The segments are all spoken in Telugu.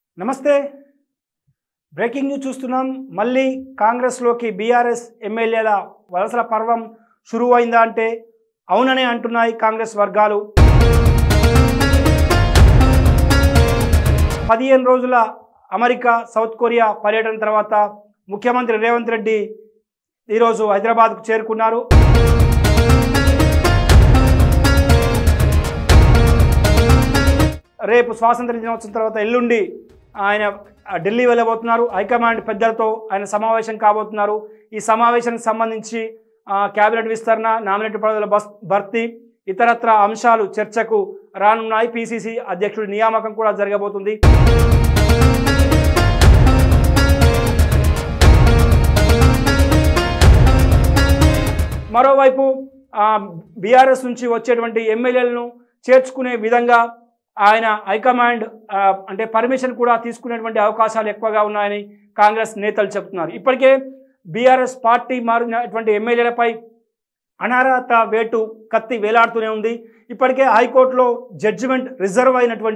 నమస్తే. బ్రేకింగ్ న్యూస్ చూస్తున్నాం. మళ్ళీ కాంగ్రెస్లోకి బీఆర్ఎస్ ఎమ్మెల్యేల వలసల పర్వం షురువైందా అంటే అవుననే అంటున్నాయి కాంగ్రెస్ వర్గాలు. 15 రోజుల అమెరికా, సౌత్ కొరియా పర్యటన తర్వాత ముఖ్యమంత్రి రేవంత్ రెడ్డి ఈరోజు హైదరాబాద్కు చేరుకున్నారు. రేపు స్వాతంత్ర దినోత్సవం తర్వాత ఎల్లుండి ఆయన ఢిల్లీ వెళ్ళబోతున్నారు. హైకమాండ్ పెద్దలతో ఆయన సమావేశం కాబోతున్నారు. ఈ సమావేశానికి సంబంధించి క్యాబినెట్ విస్తరణ, నామినేటెడ్ పదవుల భర్తీ, ఇతరత్ర అంశాలు చర్చకు రానున్నాయి. పిసిసి అధ్యక్షుడి నియామకం కూడా జరగబోతుంది. మరోవైపు బీఆర్ఎస్ నుంచి వచ్చేటువంటి ఎమ్మెల్యేలను చేర్చుకునే విధంగా ఆయన హైకమాండ్ అంటే పర్మిషన్ కూడా తీసుకునేటువంటి అవకాశాలు ఎక్కువగా ఉన్నాయని కాంగ్రెస్ నేతలు చెబుతున్నారు. ఇప్పటికే బీఆర్ఎస్ పార్టీ మారినటువంటి ఎమ్మెల్యేలపై అనర్హత వేటు కత్తి వేలాడుతూనే ఉంది. ఇప్పటికే హైకోర్టులో జడ్జిమెంట్ రిజర్వ్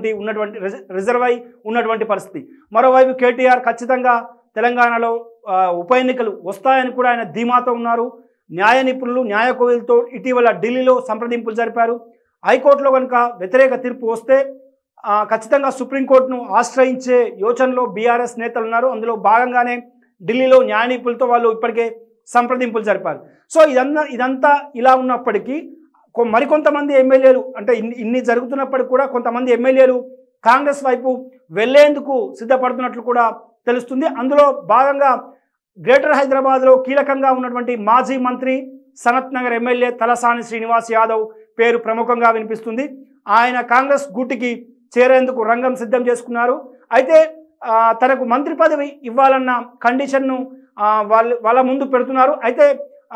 అయి ఉన్నటువంటి పరిస్థితి. మరోవైపు కేటీఆర్ ఖచ్చితంగా తెలంగాణలో ఉప ఎన్నికలు వస్తాయని కూడా ఆయన ధీమాతో ఉన్నారు. న్యాయ నిపుణులు, న్యాయ కోవిలతో ఇటీవల ఢిల్లీలో సంప్రదింపులు జరిపారు. హైకోర్టులో కనుక వ్యతిరేక తీర్పు వస్తే ఖచ్చితంగా సుప్రీంకోర్టును ఆశ్రయించే యోచనలో బీఆర్ఎస్ నేతలు ఉన్నారు. అందులో భాగంగానే ఢిల్లీలో న్యాయ నిపుణులతో వాళ్ళు ఇప్పటికే సంప్రదింపులు జరిపారు. సో ఇదంతా ఇలా ఉన్నప్పటికీ మరికొంతమంది ఎమ్మెల్యేలు అంటే ఇన్ని జరుగుతున్నప్పటికీ కూడా కొంతమంది ఎమ్మెల్యేలు కాంగ్రెస్ వైపు వెళ్లేందుకు సిద్ధపడుతున్నట్లు కూడా తెలుస్తుంది. అందులో భాగంగా గ్రేటర్ హైదరాబాద్లో కీలకంగా ఉన్నటువంటి మాజీ మంత్రి, సనత్ నగర్ ఎమ్మెల్యే తలసాని శ్రీనివాస్ యాదవ్ పేరు ప్రముఖంగా వినిపిస్తుంది. ఆయన కాంగ్రెస్ గూటికి చేరేందుకు రంగం సిద్ధం చేసుకున్నారు. అయితే తనకు మంత్రి పదవి ఇవ్వాలన్న కండిషన్ను వాళ్ళ ముందు పెడుతున్నారు. అయితే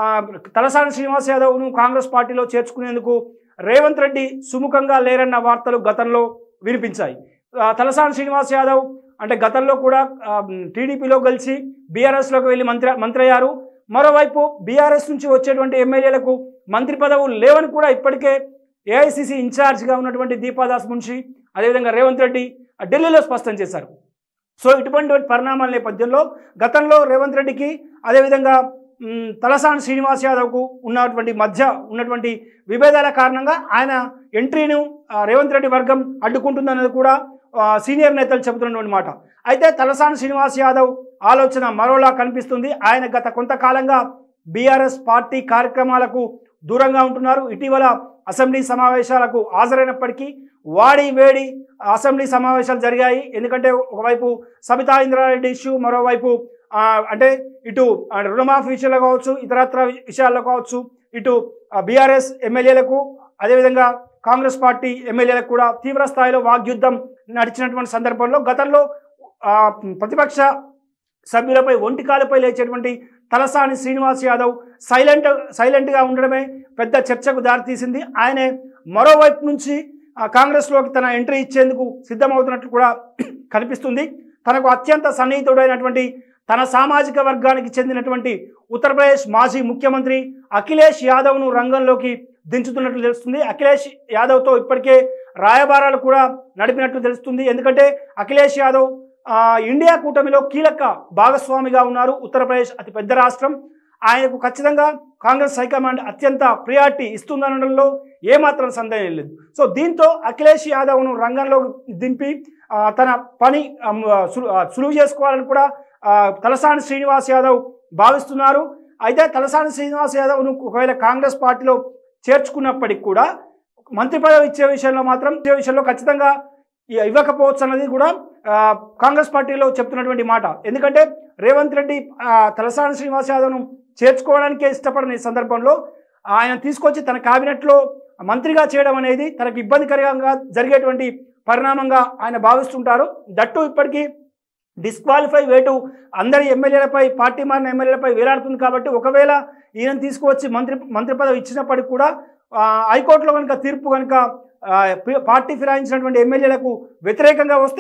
తలసాని శ్రీనివాస్ యాదవ్ను కాంగ్రెస్ పార్టీలో చేర్చుకునేందుకు రేవంత్ రెడ్డి సుముఖంగా లేరన్న వార్తలు గతంలో వినిపించాయి. తలసాని శ్రీనివాస్ యాదవ్ అంటే గతంలో కూడా టీడీపీలో గెలిచి బీఆర్ఎస్లోకి వెళ్ళి మంత్రి అయ్యారు. మరోవైపు బీఆర్ఎస్ నుంచి వచ్చేటువంటి ఎమ్మెల్యేలకు మంత్రి పదవులు లేవని కూడా ఇప్పటికే ఏఐసిసి ఇన్ఛార్జ్గా ఉన్నటువంటి దీపాదాస్ మున్షి, అదేవిధంగా రేవంత్ రెడ్డి ఢిల్లీలో స్పష్టం చేశారు. సో ఇటువంటి పరిణామాల నేపథ్యంలో గతంలో రేవంత్ రెడ్డికి అదేవిధంగా తలసాని శ్రీనివాస్ యాదవ్కు మధ్య ఉన్నటువంటి విభేదాల కారణంగా ఆయన ఎంట్రీను రేవంత్ రెడ్డి వర్గం అడ్డుకుంటుందన్నది కూడా సీనియర్ నేతలు చెబుతున్నటువంటి మాట. అయితే తలసాని శ్రీనివాస్ యాదవ్ ఆలోచన మరోలా కనిపిస్తుంది. ఆయన గత కొంతకాలంగా బీఆర్ఎస్ పార్టీ కార్యక్రమాలకు దూరంగా ఉంటున్నారు. ఇటీవల అసెంబ్లీ సమావేశాలకు హాజరైనప్పటికీ వాడి వేడి అసెంబ్లీ సమావేశాలు జరిగాయి. ఎందుకంటే ఒకవైపు సబితా ఇంద్రారెడ్డి ఇష్యూ, మరోవైపు అంటే ఇటు రుణమాఫీ విషయాల్లో కావచ్చు, ఇతరత్ర విషయాల్లో కావచ్చు, ఇటు బీఆర్ఎస్ ఎమ్మెల్యేలకు అదేవిధంగా కాంగ్రెస్ పార్టీ ఎమ్మెల్యేలకు కూడా తీవ్ర స్థాయిలో వాగ్యుద్ధం నడిచినటువంటి సందర్భంలో గతంలో ప్రతిపక్ష సభ్యులపై ఒంటికాలపై లేచేటువంటి తలసాని శ్రీనివాస్ యాదవ్ సైలెంట్గా ఉండడమే పెద్ద చర్చకు దారితీసింది. ఆయనే మరోవైపు నుంచి కాంగ్రెస్లోకి తన ఎంట్రీ ఇచ్చేందుకు సిద్ధమవుతున్నట్లు కూడా కనిపిస్తుంది. తనకు అత్యంత సన్నిహితుడైనటువంటి తన సామాజిక వర్గానికి చెందినటువంటి ఉత్తరప్రదేశ్ మాజీ ముఖ్యమంత్రి అఖిలేష్ యాదవ్ను రంగంలోకి దించుతున్నట్లు తెలుస్తుంది. అఖిలేష్ యాదవ్తో ఇప్పటికే రాయబారాలు కూడా నడిపినట్లు తెలుస్తుంది. ఎందుకంటే అఖిలేష్ యాదవ్ ఇండియా కూటమిలో కీలక భాగస్వామిగా ఉన్నారు. ఉత్తరప్రదేశ్ అతి పెద్ద రాష్ట్రం. ఆయనకు ఖచ్చితంగా కాంగ్రెస్ హైకమాండ్ అత్యంత ప్రియారిటీ ఇస్తుందనడంలో ఏమాత్రం సందేహం లేదు. సో దీంతో అఖిలేష్ యాదవ్ను రంగంలో దింపి తన పని సులువు చేసుకోవాలని కూడా తలసాని శ్రీనివాస్ యాదవ్ భావిస్తున్నారు. అయితే తలసాని శ్రీనివాస్ యాదవ్ను ఒకవేళ కాంగ్రెస్ పార్టీలో చేర్చుకున్నప్పటికి కూడా మంత్రి పదవి ఇచ్చే విషయంలో ఖచ్చితంగా ఇవ్వకపోవచ్చు అన్నది కూడా కాంగ్రెస్ పార్టీలో చెప్తున్నటువంటి మాట. ఎందుకంటే రేవంత్ రెడ్డి తలసాని శ్రీనివాస్ యాదవ్ను చేర్చుకోవడానికే ఇష్టపడని సందర్భంలో ఆయన తీసుకొచ్చి తన కేబినెట్లో మంత్రిగా చేయడం అనేది తనకు ఇబ్బందికరంగా జరిగేటువంటి పరిణామంగా ఆయన భావిస్తుంటారు. దట్టు ఇప్పటికీ డిస్క్వాలిఫై వేటు అందరి ఎమ్మెల్యేలపై, పార్టీ మారిన ఎమ్మెల్యేలపై వేలాడుతుంది. కాబట్టి ఒకవేళ ఈయన తీసుకువచ్చి మంత్రి పదవి ఇచ్చినప్పటికీ కూడా హైకోర్టులో కనుక తీర్పు కనుక పార్టీ ఫిరాయించినటువంటి ఎమ్మెల్యేలకు వ్యతిరేకంగా వస్తే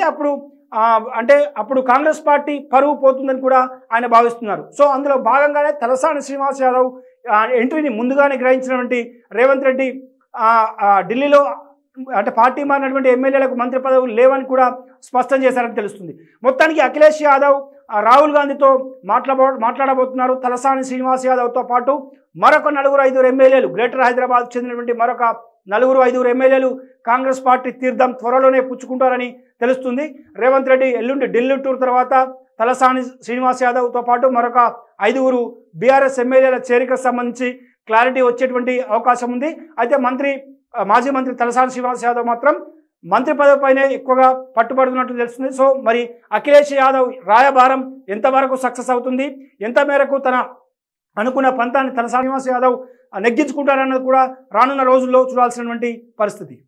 అప్పుడు కాంగ్రెస్ పార్టీ పరువు పోతుందని కూడా ఆయన భావిస్తున్నారు. సో అందులో భాగంగానే తలసాని శ్రీనివాస్ యాదవ్ ఎంట్రీని ముందుగానే గ్రహించినటువంటి రేవంత్ రెడ్డి ఢిల్లీలో అంటే పార్టీ మారినటువంటి ఎమ్మెల్యేలకు మంత్రి పదవులు లేవని కూడా స్పష్టం చేశారని తెలుస్తుంది. మొత్తానికి అఖిలేష్ యాదవ్ రాహుల్ గాంధీతో మాట్లాడబోతున్నారు. తలసాని శ్రీనివాస్ యాదవ్తో పాటు మరొక 4-5 ఎమ్మెల్యేలు, గ్రేటర్ హైదరాబాద్ చెందినటువంటి మరొక 4-5 ఎమ్మెల్యేలు కాంగ్రెస్ పార్టీ తీర్థం త్వరలోనే పుచ్చుకుంటారని తెలుస్తుంది. రేవంత్ రెడ్డి ఎల్లుండి ఢిల్లీ టూర్ తర్వాత తలసాని శ్రీనివాస్ యాదవ్తో పాటు మరొక 5 బీఆర్ఎస్ ఎమ్మెల్యేల చేరికకు సంబంధించి క్లారిటీ వచ్చేటువంటి అవకాశం ఉంది. అయితే మాజీ మంత్రి తలసాని శ్రీనివాస్ యాదవ్ మాత్రం మంత్రి పదవిపైనే ఎక్కువగా పట్టుబడుతున్నట్టు తెలుస్తుంది. సో మరి అఖిలేష్ యాదవ్ రాయబారం ఎంతవరకు సక్సెస్ అవుతుంది, ఎంత మేరకు తన అనుకున్న పంతాన్ని తలసాని శ్రీనివాస్ యాదవ్ నెగ్గించుకుంటారన్నది కూడా రానున్న రోజుల్లో చూడాల్సినటువంటి పరిస్థితి.